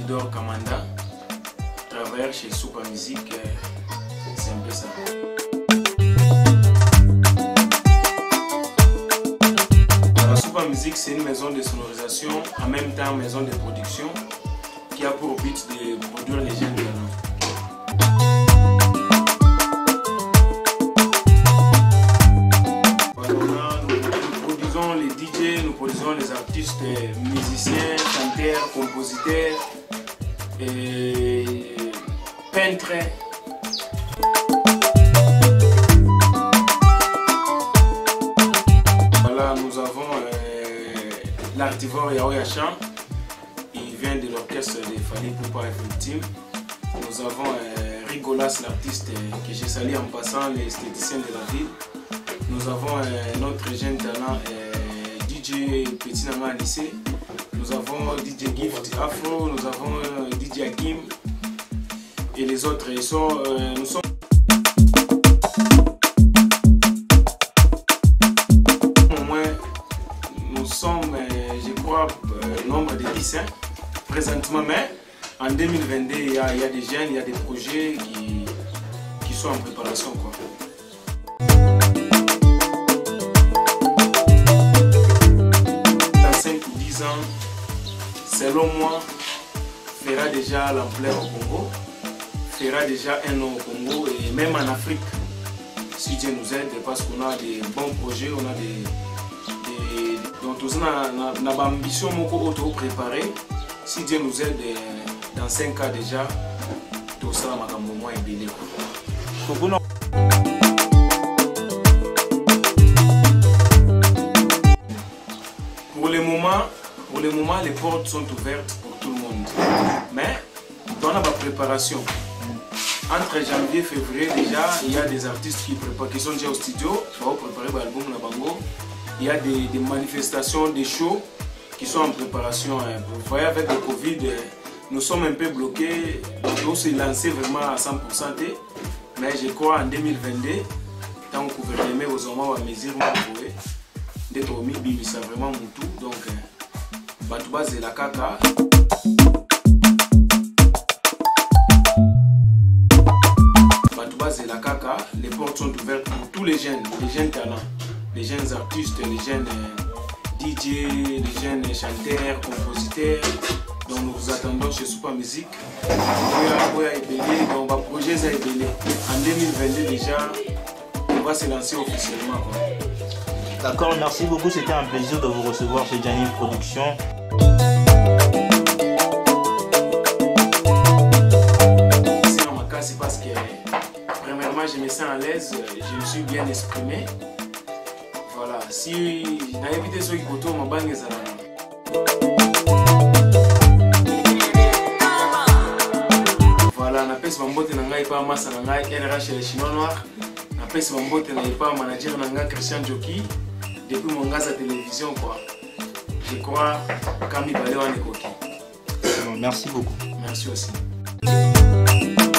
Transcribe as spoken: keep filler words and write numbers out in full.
Alidor Kamanda, travailleur chez Super Music, c'est un peu ça. Alors, Super Music, c'est une maison de sonorisation, en même temps maison de production, qui a pour but de produire les jeunes talents. Nous produisons les D J, nous produisons les artistes, musiciens, chanteurs, compositeurs, et peintres. Voilà, nous avons euh, l'artivore Yao Yachan. Il vient de l'orchestre de Fali Poupa F M Team. Nous avons euh, Rigolas, l'artiste euh, que j'ai sali en passant, l'esthéticien de la ville. Nous avons euh, notre jeune talent euh, D J Petit Nanga lycée. Nous avons D J Gift Afro, nous avons euh, D J Akim et les autres. Ils sont, euh, nous sommes au moins, nous sommes, euh, je crois, euh, nombre de dix hein, présentement, mais en deux mille vingt-deux, il y, a, il y a des jeunes, il y a des projets qui, qui sont en préparation, quoi. Dans cinq ou dix ans, selon moi, fera déjà l'ampleur au Congo, fera déjà un nom au Congo et même en Afrique, si Dieu nous aide, parce qu'on a des bons projets, on a des... des donc tout ça, on a une ambition auto-préparée. Si Dieu nous aide, dans cinq ans déjà, tout ça, ma maman est bien. Pour le moment, pour le moment, les portes sont ouvertes pour tout le monde. Mais dans la préparation, entre janvier et février déjà, il y a des artistes qui, préparent, qui sont déjà au studio pour préparer l'album La Bango. Il y a des, des manifestations, des shows qui sont en préparation. Vous voyez, avec le Covid, nous sommes un peu bloqués. On doit se lancer vraiment à cent pour cent. Mais je crois en deux mille vingt-deux, tant que le gouvernement aux hommes à mesure, vous pouvez d'être au milieu, c'est vraiment mon tout. Donc, Batouba c'est la caca. Batouba c'est la caca. Les portes sont ouvertes pour tous les jeunes, les jeunes talents, les jeunes artistes, les jeunes D J, les jeunes chanteurs, compositeurs. Donc nous vous attendons chez Super Music. Donc le projet est belé. En deux mille vingt-deux déjà, on va se lancer officiellement. D'accord, merci beaucoup. C'était un plaisir de vous recevoir chez Gianni Productions. C'est en ma cas, c'est parce que premièrement je me sens à l'aise, je me suis bien exprimé. Voilà, si j'ai évité ceux qui côtoient ma banque, ça. Voilà, na pesi bambote na ngai pa massa na ngai N R H les Chinois noirs. Na pesi bambote na pas manager na ngai Christian Joki depuis mon gaz à télévision quoi. Je crois Kami Balé Wane Koki. Merci beaucoup. Merci aussi.